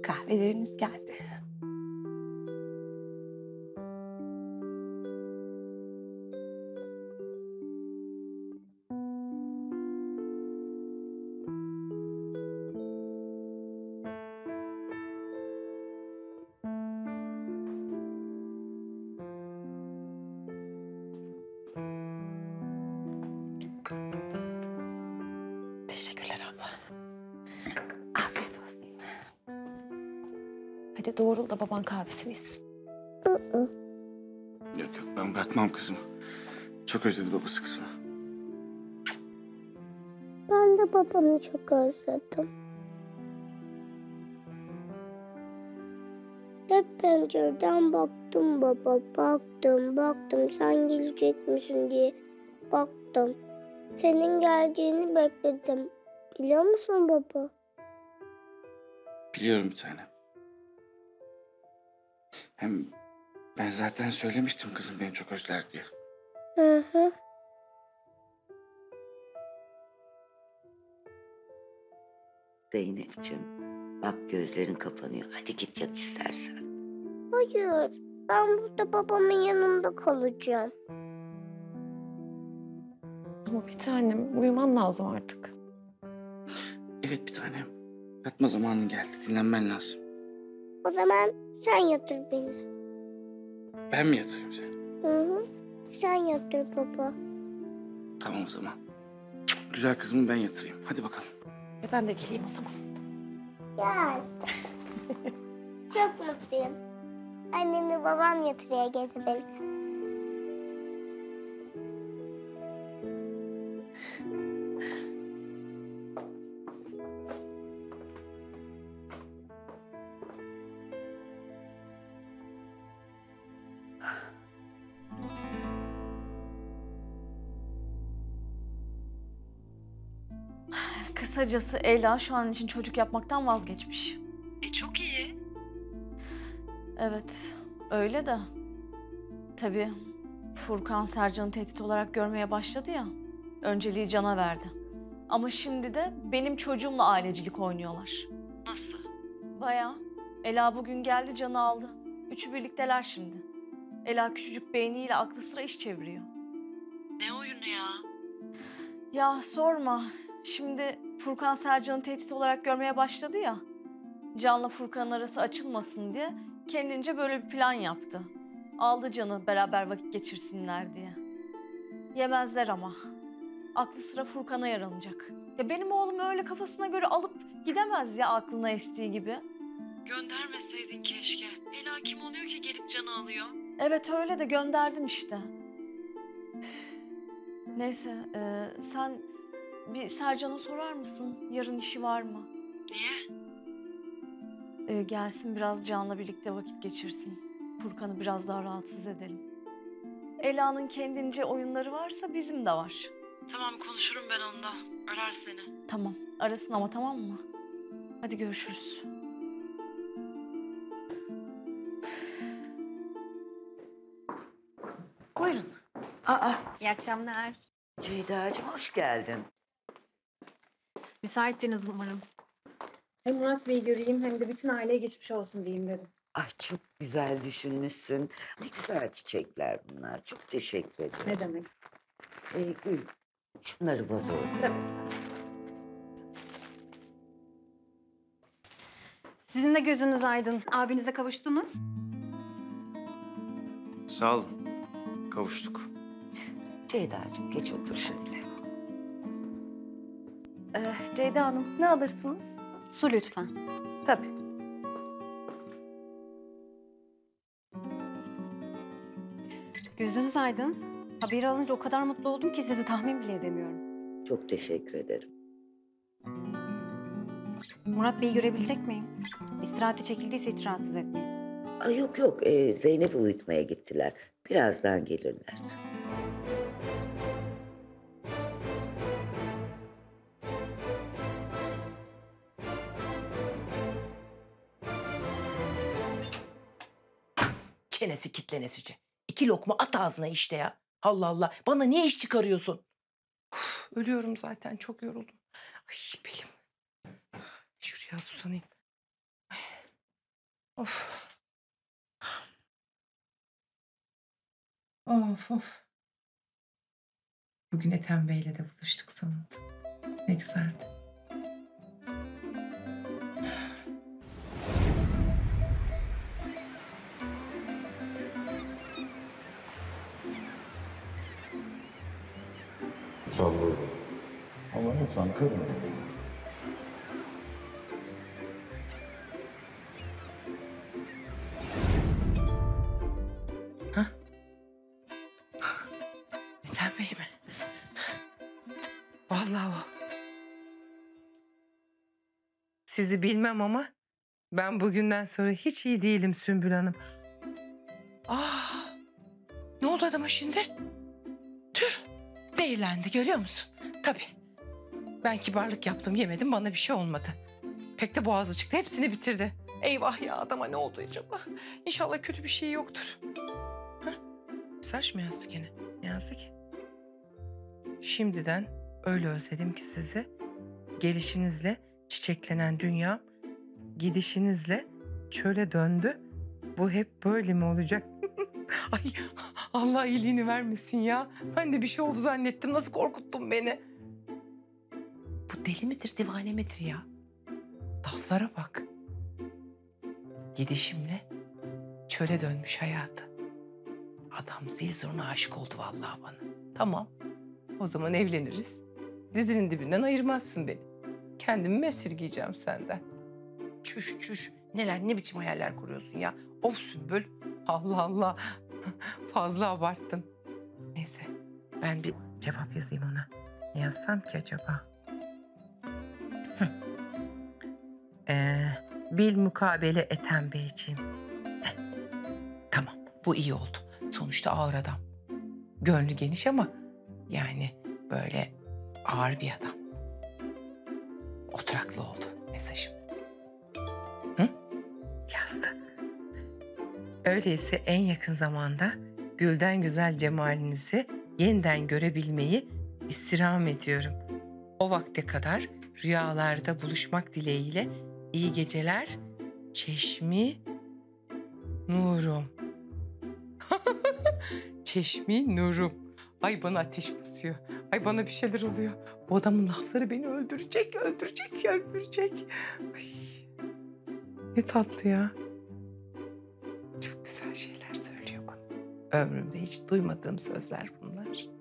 Kahveleriniz geldi. Teşekkürler abla. Afiyet olsun. Hadi doğrul da baban kahvesini içsin. Yok yok, ben bırakmam kızımı. Çok özledi babası kızını. Ben de babamı çok özledim. Hep pencereden baktım baba, baktım. Sen gelecek misin diye baktım. Senin geleceğini bekledim. Biliyor musun baba? Biliyorum bir tanem. Hem ben zaten söylemiştim kızım beni çok özler diye. Hı hı. Zeynep'ciğim, bak gözlerin kapanıyor. Hadi git yat istersen. Hayır, ben burada babamın yanında kalacağım. Ama bir tanem uyuman lazım artık. Evet bir tanem. Yatma zamanın geldi. Dinlenmen lazım. O zaman sen yatır beni. Ben mi yatırayım seni? Hı hı. Sen yatır baba. Tamam o zaman. Güzel kızımı ben yatırayım. Hadi bakalım. Ben de geleyim o zaman. Gel. Çok mutluyum. Annemle babam yatırıya geldi beni. Kısacası Ela şu an için çocuk yapmaktan vazgeçmiş. Çok iyi. Evet, öyle de. Tabii Furkan Sercan'ı tehdit olarak görmeye başladı ya. Önceliği Can'a verdi. Ama şimdi de benim çocuğumla ailecilik oynuyorlar. Nasıl? Bayağı. Ela bugün geldi, Can'ı aldı. Üçü birlikteler şimdi. Ela küçücük beyniyle aklı sıra iş çeviriyor. Ne oyunu ya? Ya sorma. Şimdi Furkan Sercan'ı tehdit olarak görmeye başladı ya. Can'la Furkan'ın arası açılmasın diye kendince böyle bir plan yaptı. Aldı Can'ı beraber vakit geçirsinler diye. Yemezler ama. Aklı sıra Furkan'a yaranacak. Ya benim oğlum öyle kafasına göre alıp gidemez ya aklına estiği gibi. Göndermeseydin keşke. Ela kim oluyor ki gelip Can'ı alıyor? Evet öyle de gönderdim işte. Üf. Neyse sen bir Sercan'a sorar mısın? Yarın işi var mı? Niye? Gelsin biraz Can'la birlikte vakit geçirsin. Furkan'ı biraz daha rahatsız edelim. Ela'nın kendince oyunları varsa bizim de var. Tamam konuşurum ben onunla. Arar seni. Tamam, arasın ama tamam mı? Hadi görüşürüz. Buyurun. Aa, İyi akşamlar. Ceyda'cığım hoş geldin. Müsaittiniz umarım. Hem Murat Bey'i göreyim hem de bütün aileye geçmiş olsun diyeyim dedim. Ay çok güzel düşünmüşsün. Ne güzel çiçekler bunlar. Çok teşekkür ederim. Ne demek? Gül, şunları vazoya koy. Tabii. Sizin de gözünüz aydın. Abinizle kavuştunuz. Sağ olun. Kavuştuk. Ceyda'cığım geç otur şöyle. Ceyda Hanım ne alırsınız? Su lütfen. Tabii. Gözünüz aydın. Haberi alınca o kadar mutlu oldum ki sizi tahmin bile edemiyorum. Çok teşekkür ederim. Murat Bey'i görebilecek miyim? İstirahate çekildiyse hiç rahatsız etmeyin. Ay yok yok, Zeynep'i uyutmaya gittiler. Birazdan gelirler. Çenesi kitlenesice. 2 lokma at ağzına işte ya. Allah Allah. Bana niye iş çıkarıyorsun? Uf, ölüyorum zaten. Çok yoruldum. Ay belim. Şuraya susanayım. Of. Of of. Bugün Ethem Bey'le de buluştuk sonunda. Ne güzeldi. Çaldı. Ama lütfen kırma. Ethem Bey mi? Vallahi o. Sizi bilmem ama ben bugünden sonra hiç iyi değilim Sümbül Hanım. Ah, ne oldu adama şimdi? Tüh, zehirlendi görüyor musun? Tabii. Ben kibarlık yaptım, yemedim, bana bir şey olmadı. Pek de boğazı çıktı, hepsini bitirdi. Eyvah ya, adama ne oldu acaba? İnşallah kötü bir şey yoktur. Hah, mesaj mı yazdı gene? Ne yazdı ki? Şimdiden öyle özledim ki sizi. Gelişinizle çiçeklenen dünya, gidişinizle çöle döndü. Bu hep böyle mi olacak? Ay, Allah iyiliğini vermesin ya. Ben de bir şey oldu zannettim. Nasıl korkuttun beni? Bu deli midir, divane midir ya? Laflara bak. Gidişimle çöle dönmüş hayatı. Adam zil zurna aşık oldu vallahi bana. Tamam. O zaman evleniriz. Dizinin dibinden ayırmazsın beni. Kendimi mi esirgeyeceğim senden? Çüş çüş. Ne biçim hayaller kuruyorsun ya? Of Sümbül. Allah Allah. Fazla abarttın. Neyse ben bir cevap yazayım ona. Ne yazsam ki acaba? Bilmukabele Ethem Beyciğim. Tamam, bu iyi oldu. Sonuçta ağır adam. Gönlü geniş ama yani böyle ağır bir adam. Oturaklı oldu mesajım. Hı? Yazdı. Öyleyse en yakın zamanda gülden güzel cemalinizi yeniden görebilmeyi istirham ediyorum. O vakte kadar rüyalarda buluşmak dileğiyle iyi geceler. Çeşmi Nurum. Çeşmi Nurum. Ay bana ateş basıyor. Ay bana bir şeyler oluyor. Bu adamın lafları beni öldürecek. Ay, ne tatlı ya. Çok güzel şeyler söylüyor bana. Ömrümde hiç duymadığım sözler bunlar.